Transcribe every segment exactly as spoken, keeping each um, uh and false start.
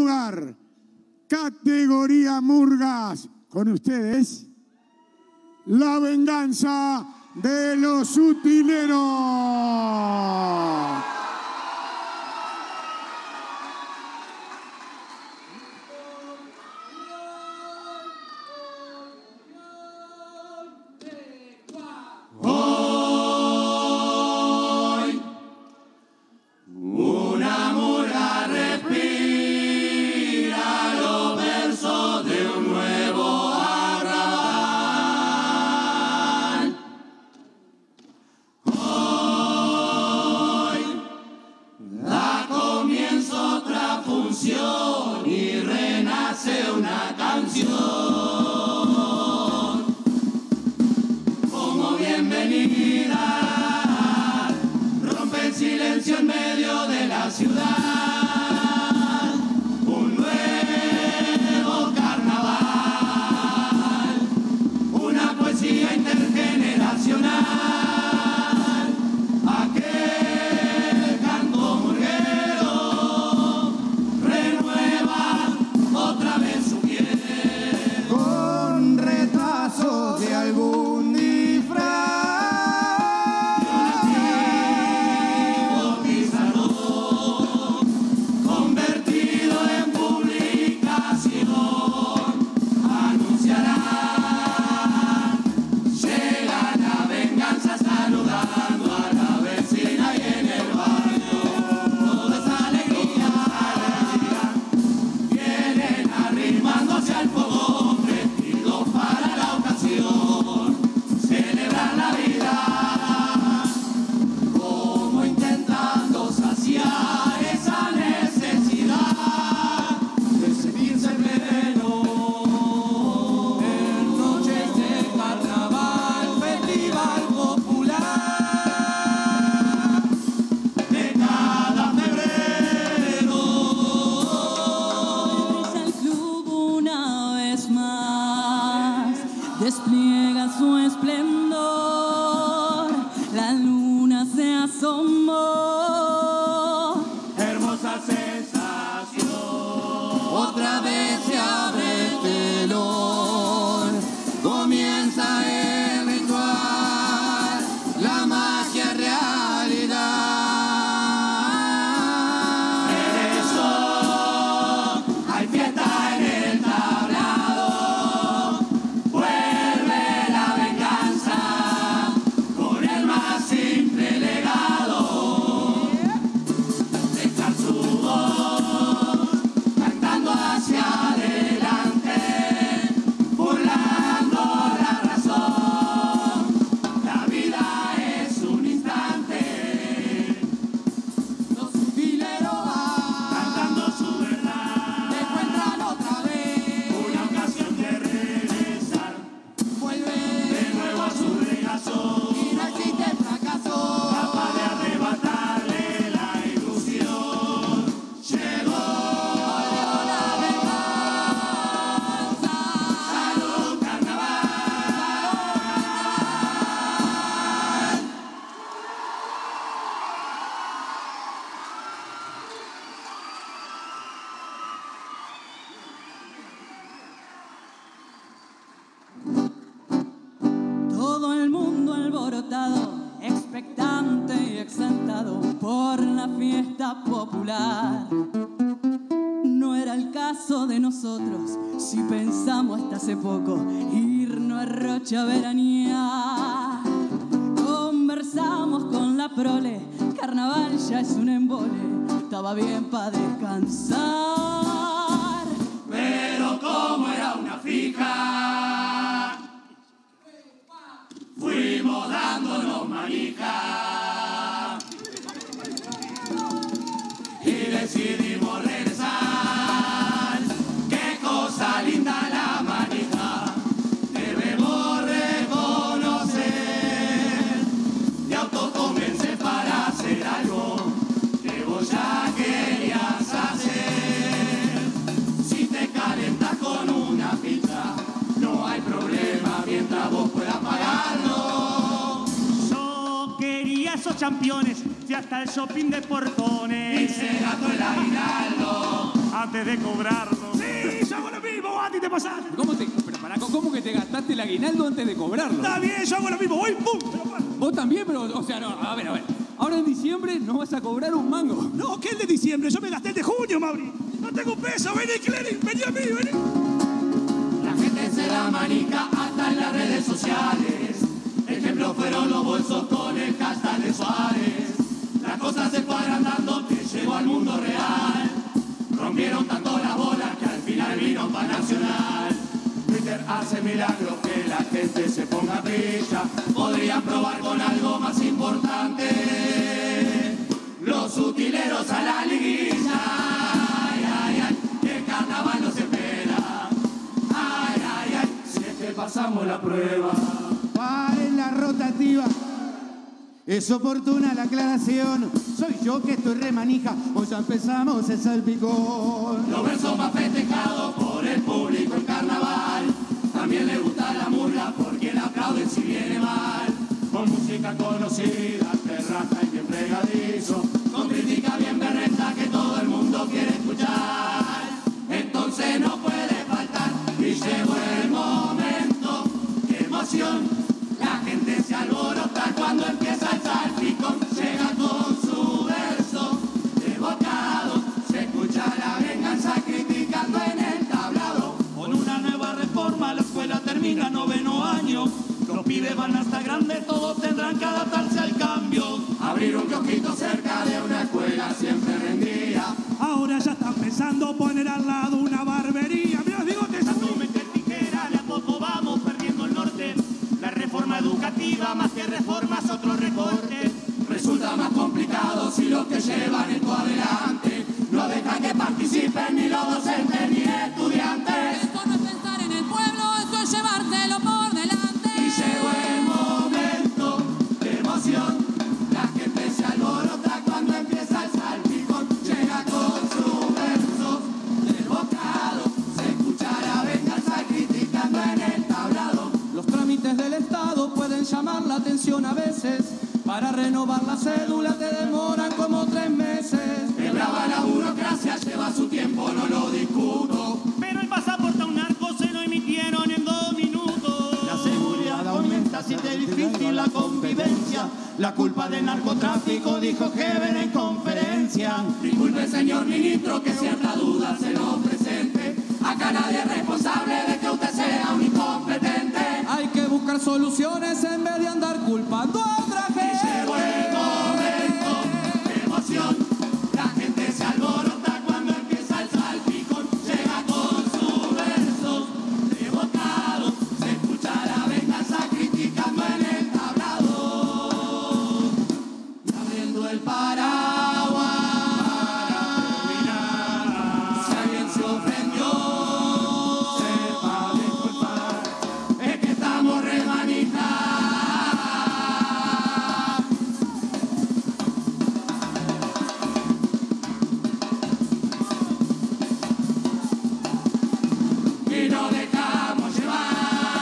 lugar, categoría Murgas, con ustedes, La Venganza de los Utileros. Y renace una canción como bienvenida, rompe el silencio en medio de la ciudad, un nuevo carnaval, una poesía intergeneracional. Despliega su esplendor, la luna se asomó. Hermosa sensación, otra vez se abre el telón, comienza el ritual, la magia realidad. En eso hay fiesta en el tablado. Todo el mundo alborotado, expectante y exaltado por la fiesta popular. No era el caso de nosotros, si pensamos hasta hace poco irnos a Rocha a veranear. Conversamos con la prole, carnaval ya es un embole, estaba bien para descansar. Pero como era una fija, fuimos dándonos manija y decidimos regresar. Qué cosa linda la manija, debemos reconocer. Te autoconvences para hacer algo que vos ya querías hacer. Si te calentas con una pizza, no hay problema mientras vos puedas pagarlo. Yo quería esos championes y hasta el shopping de portones. Y se gastó el aguinaldo. ¿A antes de cobrarlo. Sí, yo hago lo mismo, vos a ti te pasaste. ¿Cómo, te, pero pará, ¿Cómo que te gastaste el aguinaldo antes de cobrarlo? Está bien, yo hago lo mismo, voy, pum, te lo pago. Vos también, pero, o sea, no, a ver, a ver. Ahora en diciembre no vas a cobrar un mango. No, ¿qué el de diciembre? Yo me gasté el de junio, Mauri. No tengo un peso, vení, Clery, vení a mí, vení. La gente se da manica hasta en las redes sociales. Ejemplo fueron los bolsos con el hashtag de Suárez. Las cosas se fue agrandando, te llevó al mundo real. Rompieron tanto la bola que al final vino para Nacional. Twitter hace milagros que la gente se ponga brilla. Podrían probar con algo más importante. Los utileros a la liguilla. Ay, ay, ay, el carnaval nos espera. Ay, ay, ay, si es que pasamos la prueba. Paren la rotativa. Es oportuna la aclaración. Soy yo que estoy remanija. O ya empezamos el salpicón. Los versos más festejados por el público en carnaval. También le gusta la murga porque la aplauden si viene mal. Con música conocida, que raja y bien pegadizo. Con crítica bien berreta que todo el mundo quiere escuchar. Entonces no puede faltar. Y llegó el momento. ¡Qué emoción! La gente se alborota cuando empieza el salpicón. Llega con su verso desbocado. Se escucha la venganza criticando en el tablado. Con una nueva reforma la escuela termina noveno año. Los pibes van hasta grandes, todos tendrán que adaptarse al cambio. Abrir un kiosquito cerca de una escuela siempre rendía. Ahora ya están pensando poner al lado una barbería. Mirá, digo, te Tanto meter tijera, de a poco vamos perdiendo el norte. La reforma educativa, más que reformas, otro recorte. Resulta más complicado si los que llevan esto adelante no dejan que participen ni los docentes ni estudiantes. Esto no es pensar en el pueblo, esto es llevárselo por delante. Y llegó el momento de emoción. La gente se alborota cuando empieza el salpicón. Llega con su verso desbocado. Se escucha la venganza criticando en el tablado. Los trámites del Estado pueden llamar la atención a veces. Para renovar la cédula te demoran como tres meses. Es brava la burocracia, lleva su tiempo, no lo discuto. Pero el pasaporte a un narco se lo emitieron en dos minutos. La seguridad aumenta si te es difícil la convivencia. La culpa del narcotráfico dijo Heaven en conferencia. Disculpe, señor ministro, que cierta duda se nos presente. Acá nadie es responsable de que usted sea un incompetente. Hay que buscar soluciones en vez de andar culpando a otra gente. Llegó el momento de emoción. La gente se alborota cuando empieza el salpicón. Llega con sus versos desbocados. Se escucha la venganza criticando en el tablado. Y abriendo el paraguas. Si alguien se ofendió, sepa disculpar. Es que estamos remanijados. Y nos dejamos llevar.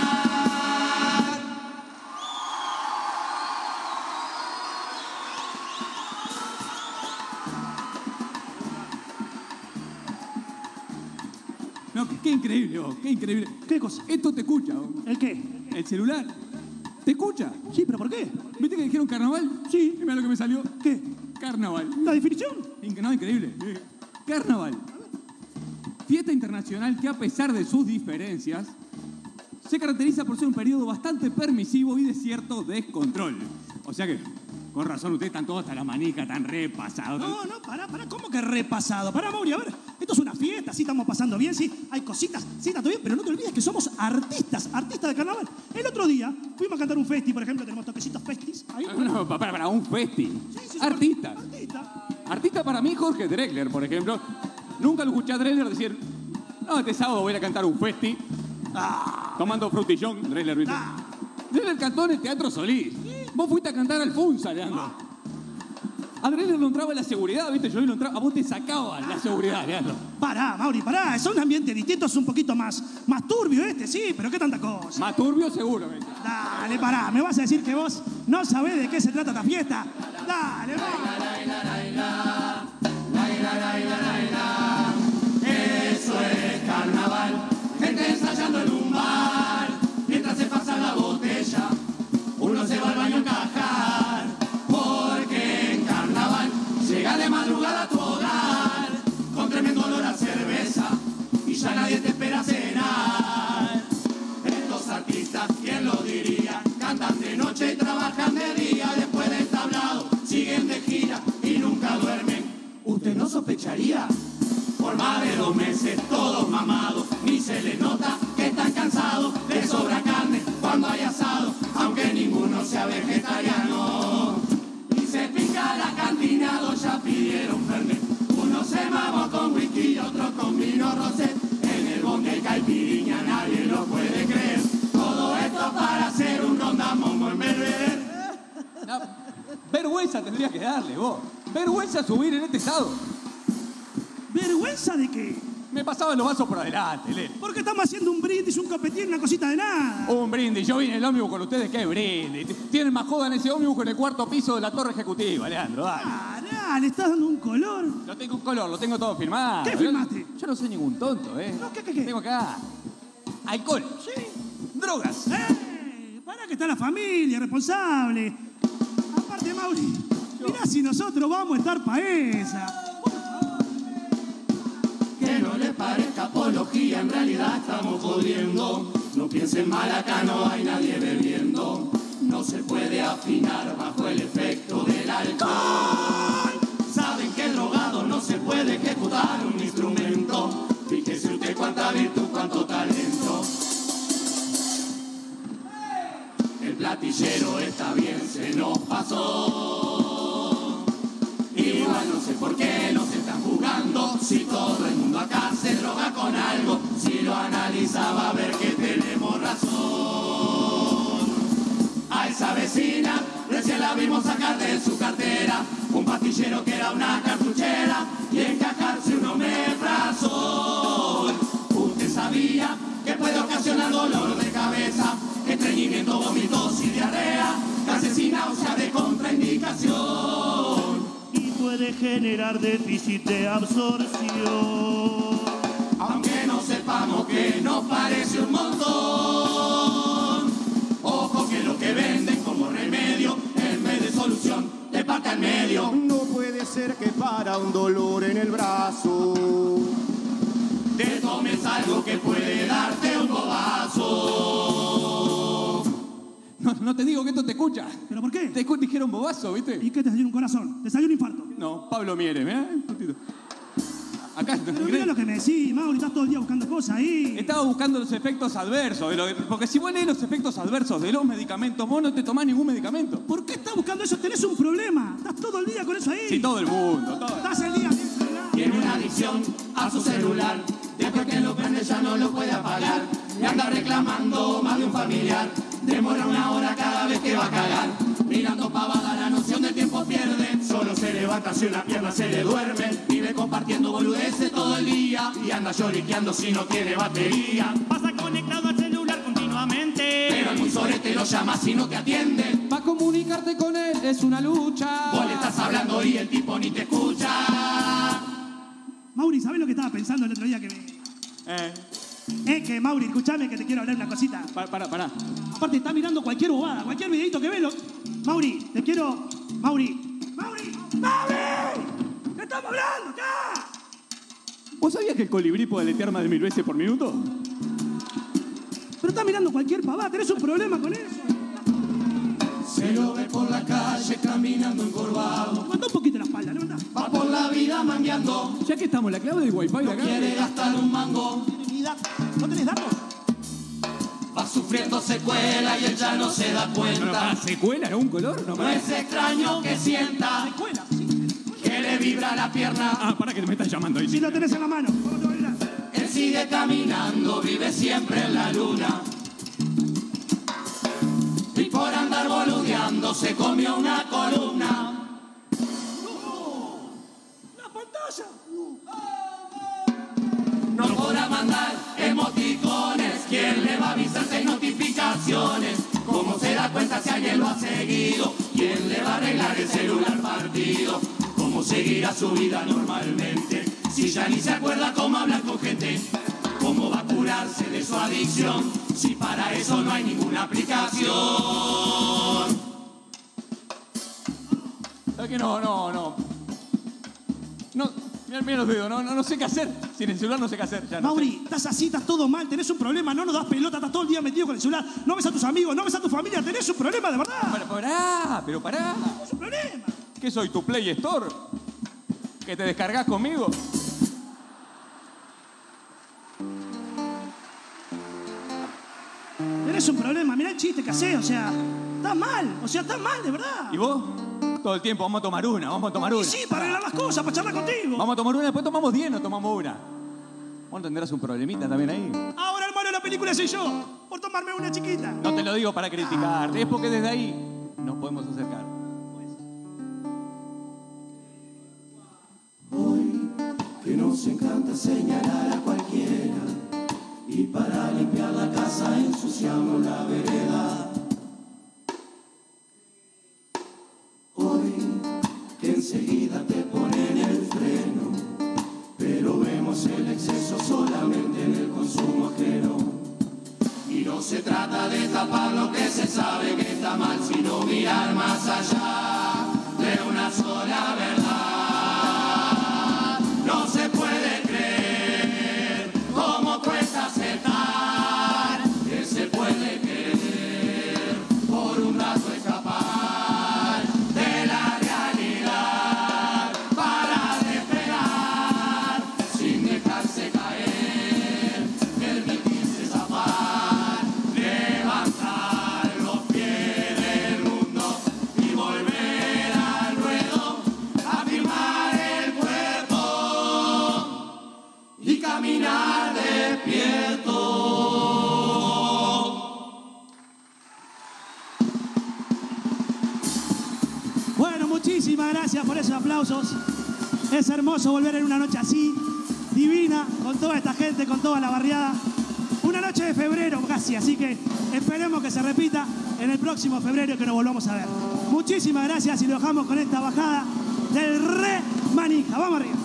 No, qué, qué increíble, vos, qué increíble. ¿Qué cosa? Esto te escucha, vos. ¿El qué? El celular. ¿Te escucha? Sí, pero ¿por qué? ¿Viste que dijeron carnaval? Sí. Mira lo que me salió. ¿Qué? Carnaval. ¿La definición? Inc- No, increíble. Carnaval. Fiesta internacional que a pesar de sus diferencias, se caracteriza por ser un periodo bastante permisivo y de cierto descontrol. O sea que, con razón, ustedes están todos hasta la manica, tan repasados. No, no, pará, pará, ¿cómo que repasado? Pará, Mauri, a ver, esto es una fiesta, sí estamos pasando bien, sí, hay cositas, sí está todo bien, pero no te olvides que somos artistas, artistas de carnaval. El otro día fuimos a cantar un festi, por ejemplo, tenemos toquecitos festis. Ahí, Ah, No, para, para, un festi. Sí, sí, sí, Artista. Artista. Artista para mí, Jorge Drexler, por ejemplo. Nunca lo escuché a Drexler decir, no, este sábado voy a ir a cantar un festi. Ah, tomando frutillón, Drexler, ¿viste? Ah. Drexler cantó en el Teatro Solís. Vos fuiste a cantar al Funza, Leandro. A Drexler lo entraba la seguridad, ¿viste? Yo lo entraba, a vos te sacaban la seguridad, Leandro. Pará, Mauri, pará, es un ambiente distinto, es un poquito más, más turbio este, sí, pero qué tanta cosa. Más turbio seguro, ¿viste? Dale, pará, ¿me vas a decir que vos no sabés de qué se trata esta fiesta? Dale, venga. El más de dos meses, todos mamados, ni se les nota que están cansados, les sobra carne cuando hay asado, aunque ninguno sea vegetariano. Y se pica la cantina, dos ya pidieron fernet, uno se mamó con whisky y otro con vino rosé, en el bonde hay caipiriña, nadie lo puede creer, todo esto para hacer un rondamongo en Belvedere. No, vergüenza tendría que darle, vos. Vergüenza subir en este estado. ¿Vergüenza de qué? Me pasaban los vasos por adelante, Lele. Porque estamos haciendo un brindis, un copetín, una cosita de nada. Un brindis. Yo vine en el ómnibus con ustedes. ¿Qué brindis? Tienen más joda en ese ómnibus que en el cuarto piso de la torre ejecutiva, Leandro. Dale. Ah, nah, le estás dando un color. No tengo un color, lo tengo todo firmado. ¿Qué firmaste? Yo no soy ningún tonto, ¿eh? No, ¿qué, qué, qué? Tengo acá alcohol. Sí. Drogas. ¡Eh! Pará que está la familia, responsable. Aparte, Mauri, mirá si nosotros vamos a estar pa' esa. Que no les parezca apología, en realidad estamos jodiendo. No piensen mal, acá no hay nadie bebiendo. No se puede afinar bajo el efecto del alcohol. Saben que el drogado no se puede ejecutar un instrumento. Fíjese usted cuánta virtud, cuánto talento. El platillero está bien, se nos pasó. Igual no sé por qué nos están jugando. Si todo el mundo acá se droga con algo, si lo analiza va a ver que tenemos razón. A esa vecina recién la vimos sacar de su cartera un pastillero que era una cartuchera y encajarse un omeprazol. Usted sabía que puede ocasionar dolor de cabeza, estreñimiento, vómitos y diarrea, gases y náusea de contraindicación. Y puede generar déficit de absorción. Aunque no sepamos que nos parece un montón. Ojo que lo que venden como remedio, en vez de solución, te parte al medio. No puede ser que para un dolor en el brazo te tomes algo que puede darte un bobazo. No, no te digo que esto te escucha. ¿Pero por qué? Te escu- dijeron bobazo, ¿viste? ¿Y qué te salió un corazón? ¿Te salió un infarto? No, Pablo Mieres, ¿eh? Acá Pero mira lo que me decís, Mauri, estás todo el día buscando cosas ahí. estaba buscando los efectos adversos, de lo- porque si vos lees los efectos adversos de los medicamentos, vos no te tomás ningún medicamento. ¿Por qué estás buscando eso? Tenés un problema. Estás todo el día con eso ahí. Sí, todo el mundo, todo. Estás el día en el celular. Tiene una adicción a su celular, después que lo prende ya no lo puede apagar. Le anda reclamando más de un familiar, demora una hora cada vez que va a cagar. Mirando pavada la noción del tiempo pierde, solo se levanta si una pierna se le duerme. Vive compartiendo boludeces todo el día y anda lloriqueando si no tiene batería. Pasa conectado al celular continuamente. Pero algún sorete lo llama si no te atiende. Para comunicarte con él es una lucha. Vos le estás hablando y el tipo ni te escucha. Mauri, ¿sabés lo que estaba pensando el otro día que me... Eh, Es que, Mauri, escuchame que te quiero hablar una cosita. para, para, para. Aparte, está mirando cualquier bobada, cualquier videito que ve. Lo... Mauri, te quiero... Mauri. ¡Mauri! ¡Mauri! ¡Te estamos hablando acá! ¿Vos sabías que el colibrí puede aletear más de mil veces por minuto? Pero está mirando cualquier pavada, tenés un problema con eso. Se lo ve por la calle caminando encorvado. Levanta un poquito la espalda, levanta. Va por la vida mangueando, Ya que estamos, la clave del wifi de no acá. quiere gastar un mango. ¿No tenés datos? Va sufriendo secuela y él ya no se da No, cuenta. para, ¿secuela en un color? No, No para. es extraño que sienta Escuela, sí. que le vibra la pierna. Ah, para que me estás llamando ahí. Si lo tenés en la mano, ¿cómo te va a mirar? Él sigue caminando, vive siempre en la luna. Y por andar boludeando se comió una columna. ¡La pantalla! No podrá mandar emoticones. ¿Quién le va a avisar seis notificaciones? ¿Cómo se da cuenta si alguien lo ha seguido? ¿Quién le va a arreglar el celular partido? ¿Cómo seguirá su vida normalmente? Si ya ni se acuerda cómo hablar con gente. ¿Cómo va a curarse de su adicción? Si para eso no hay ninguna aplicación. ¿Sabes qué? No, no, no. No, mira, mira los dedos, no, no, no sé qué hacer. Sin el celular no sé qué hacer. Ya, no Mauri, sé. estás así, estás todo mal, tenés un problema, no nos das pelota, estás todo el día metido con el celular, no ves a tus amigos, no ves a tu familia, tenés un problema de verdad. Pero pará, pero pará. Es un problema. ¿Qué soy, tu Play Store? ¿Que te descargas conmigo? tenés un problema. Mirá el chiste que hacés, o sea, estás mal, o sea, estás mal, de verdad. ¿Y vos? Todo el tiempo, vamos a tomar una, vamos a tomar una. Y sí, para arreglar las cosas, para charlar contigo. Vamos a tomar una, después tomamos diez, no tomamos una. Vos tendrás un problemita también ahí. Ahora el malo de la película soy yo, por tomarme una chiquita. No te lo digo para criticarte, es porque desde ahí nos podemos acercar. Hoy que nos encanta señalar a cualquiera y para limpiar la casa ensuciamos la vereda. Hoy que enseguida te ponen el freno, pero vemos el exceso solamente en el consumo ajeno. Y no se trata de tapar lo que se sabe que está mal, sino mirar más allá de una sola verdad. No se puede creer cómo cuesta aceptar que se puede querer por un rato escapar de la realidad para despegar sin dejarse caer, permitirse zafar, levantar los pies del mundo y volver al ruedo, afirmar el cuerpo y caminar despierto. Bueno, muchísimas gracias por esos aplausos. Es hermoso volver en una noche así, divina, con toda esta gente, con toda la barriada. Una noche de febrero casi, así que esperemos que se repita en el próximo febrero y que nos volvamos a ver. Muchísimas gracias y lo dejamos con esta bajada del Re Manija. Vamos arriba.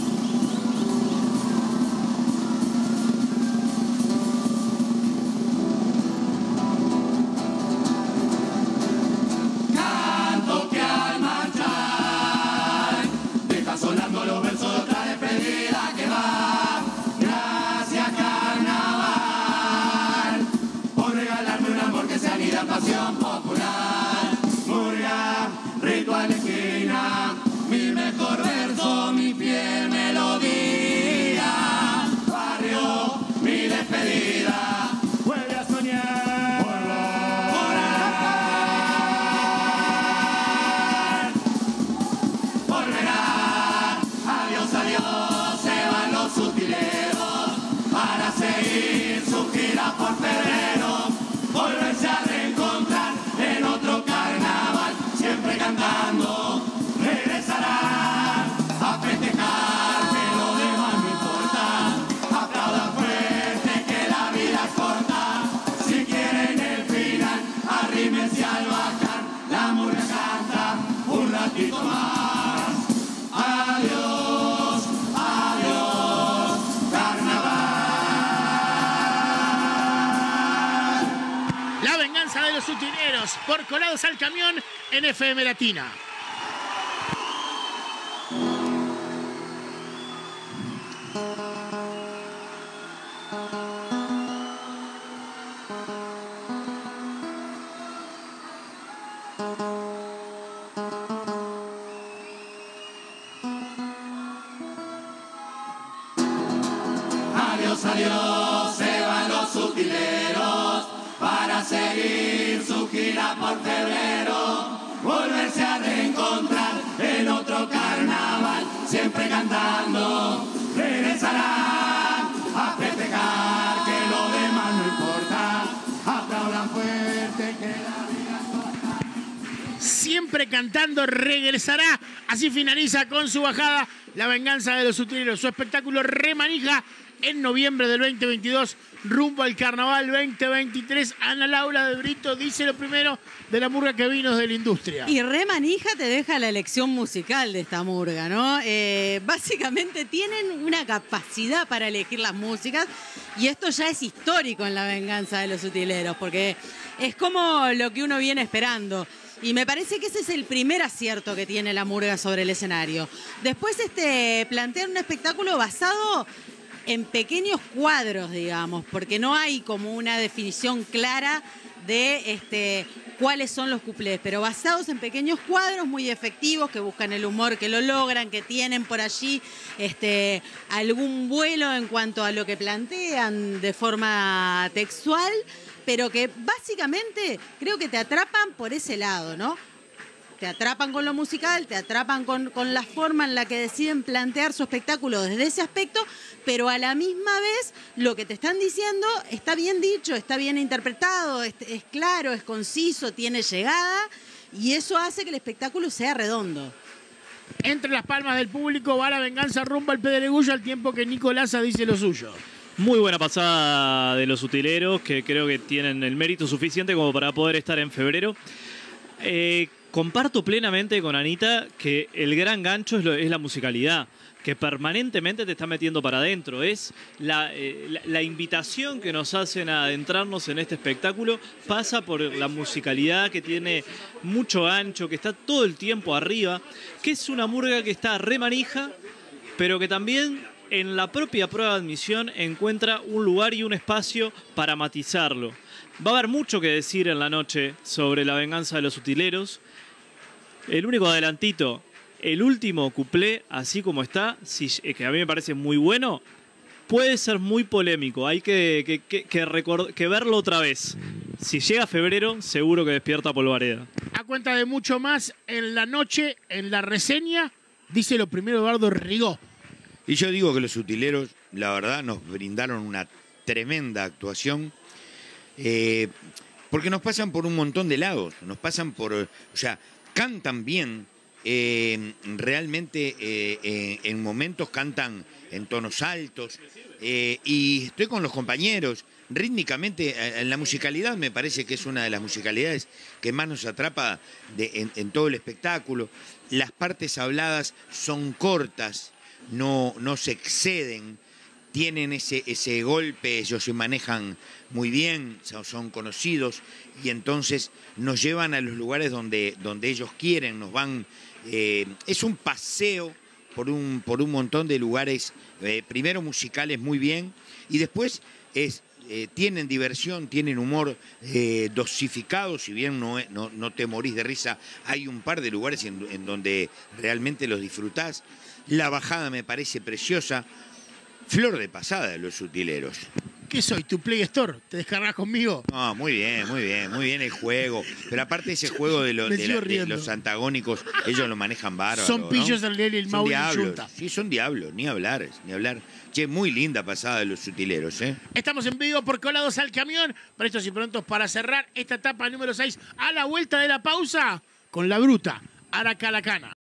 Canto que al marchar deja sonando los versos de otra despedida que va. Gracias carnaval por regalarme un amor que se anida en pasión popular. Murga, ritual esquina, mi mejor verso, mi fiel melodía. Barrio, mi despedida, vuelve a soñar. Volverá, adiós, adiós, se van los sutileros para seguir su gira por febrero, volverse a reencontrar en otro carnaval, siempre cantando, regresarán a festejar que lo demás no importa, aplaudan fuerte que la vida es corta, si quieren el final, arrímense al bajar, la murga canta un ratito más. Adiós, adiós, carnaval. La venganza de los utileros por Colados al Camión en F M Latina. Adiós, adiós, se van los utileros para seguir su gira por febrero, volverse a reencontrar en otro carnaval, siempre cantando, regresarán a festejar que lo demás no importa, aplaudan fuerte que la vida es corta. Siempre cantando, regresará. Así finaliza con su bajada La venganza de los utileros, su espectáculo Re Manija en noviembre del veinte veintidós, rumbo al Carnaval veinte veintitrés. Ana Laura de Brito dice lo primero de la murga que vino de la industria. Y Re Manija te deja la elección musical de esta murga, ¿no? Eh, básicamente tienen una capacidad para elegir las músicas y esto ya es histórico en La venganza de los utileros, porque es como lo que uno viene esperando. Y me parece que ese es el primer acierto que tiene la murga sobre el escenario. Después este, plantean un espectáculo basado en pequeños cuadros, digamos, porque no hay como una definición clara de este, cuáles son los cuplés, pero basados en pequeños cuadros muy efectivos que buscan el humor, que lo logran, que tienen por allí este, algún vuelo en cuanto a lo que plantean de forma textual, pero que básicamente creo que te atrapan por ese lado, ¿no? Te atrapan con lo musical, te atrapan con, con la forma en la que deciden plantear su espectáculo desde ese aspecto, pero a la misma vez lo que te están diciendo está bien dicho, está bien interpretado, es, es claro, es conciso, tiene llegada, y eso hace que el espectáculo sea redondo. Entre las palmas del público va La Venganza rumbo al Pedregullo al tiempo que Nicolasa dice lo suyo. Muy buena pasada de los utileros, que creo que tienen el mérito suficiente como para poder estar en febrero. Eh, comparto plenamente con Anita que el gran gancho es, lo, es la musicalidad, que permanentemente te está metiendo para adentro. Es la, eh, la, la invitación que nos hacen a adentrarnos en este espectáculo pasa por la musicalidad, que tiene mucho ancho, que está todo el tiempo arriba, que es una murga que está re manija, pero que también en la propia prueba de admisión encuentra un lugar y un espacio para matizarlo. Va a haber mucho que decir en la noche sobre La Venganza de los Utileros. El único adelantito, el último cuplé, así como está, si, que a mí me parece muy bueno, puede ser muy polémico. Hay que, que, que, que, record, que verlo otra vez. Si llega a febrero, seguro que despierta polvareda. A cuenta de mucho más, en la noche, en la reseña, dice lo primero Eduardo Rigó. Y yo digo que los utileros, la verdad, nos brindaron una tremenda actuación, eh, porque nos pasan por un montón de lados, nos pasan por, o sea, cantan bien, eh, realmente eh, eh, en momentos cantan en tonos altos, eh, y estoy con los compañeros, rítmicamente, en la musicalidad me parece que es una de las musicalidades que más nos atrapa de, en, en todo el espectáculo. Las partes habladas son cortas, No, no se exceden, tienen ese, ese golpe, ellos se manejan muy bien, son conocidos y entonces nos llevan a los lugares donde, donde ellos quieren, nos van, eh, es un paseo por un, por un montón de lugares, eh, primero musicales muy bien y después es, eh, tienen diversión, tienen humor eh, dosificado, si bien no, no, no te morís de risa, hay un par de lugares en, en donde realmente los disfrutás. La bajada me parece preciosa. Flor de pasada de los utileros. ¿Qué soy? ¿Tu Play Store? ¿Te descargas conmigo? No, muy bien, muy bien, muy bien el juego. Pero aparte ese juego de, lo, de, la, de los antagónicos, ellos lo manejan bárbaro. Son pillos ¿no? el Lely, el Mauro y el Junta. Sí, son diablos, ni hablar, ni hablar. Che, muy linda pasada de los utileros, ¿eh? Estamos en vivo por Colados al Camión. Prestos y prontos para cerrar esta etapa número seis. A la vuelta de la pausa, con la bruta Aracalacana.